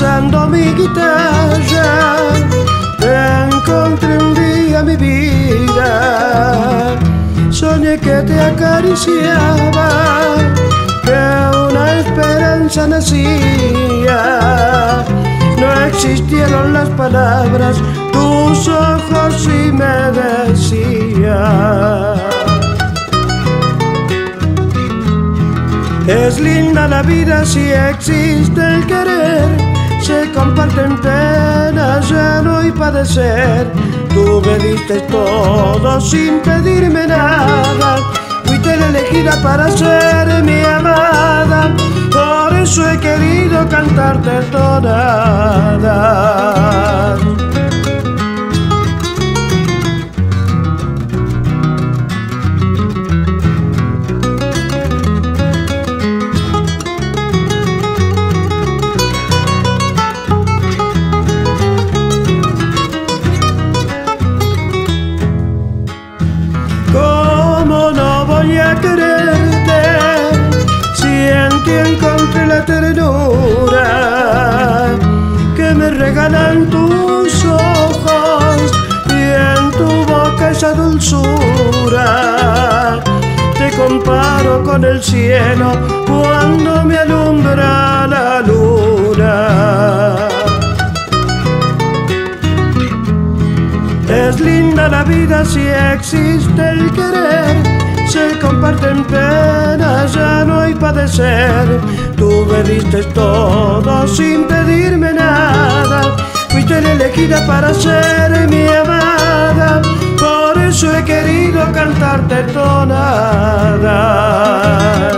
besando mi guitarra, te encontré un día mi vida. Soñé que te acariciaba, que una esperanza nacía. No existieron las palabras, tus ojos sí me decían. Es linda la vida si existe el querer, se comparten penas, llanto y padecer. Tú me diste todo sin pedirme nada, fuiste la elegida para ser mi amada. Por eso he querido cantarte tonadas. Quererte, si en ti encontré la ternura que me regalan tus ojos y en tu boca esa dulzura. Te comparo con el cielo cuando me alumbra la luna. Es linda la vida si existe el querer, se comparten penas, ya no hay padecer. Tú me diste todo sin pedirme nada, fuiste la elegida para ser mi amada. Por eso he querido cantarte tonadas.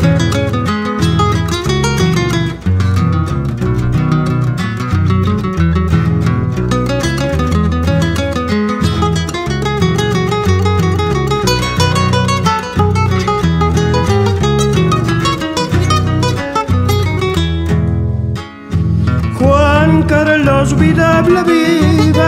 Carlos Vida viva,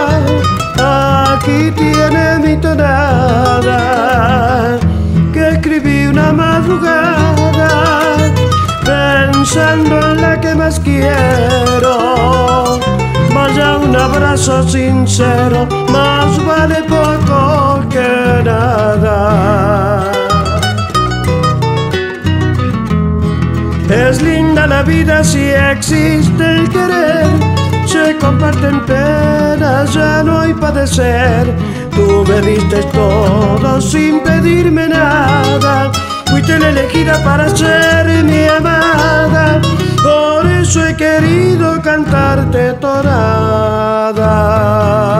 aquí tiene mi tonada que escribí una madrugada pensando en la que más quiero. Vaya, un abrazo sincero más vale poco que nada. Es linda la vida si existe el querer, se comparten penas, ya no hay padecer. Tú me diste todo sin pedirme nada, fuiste la elegida para ser mi amada. Por eso he querido cantarte tonada.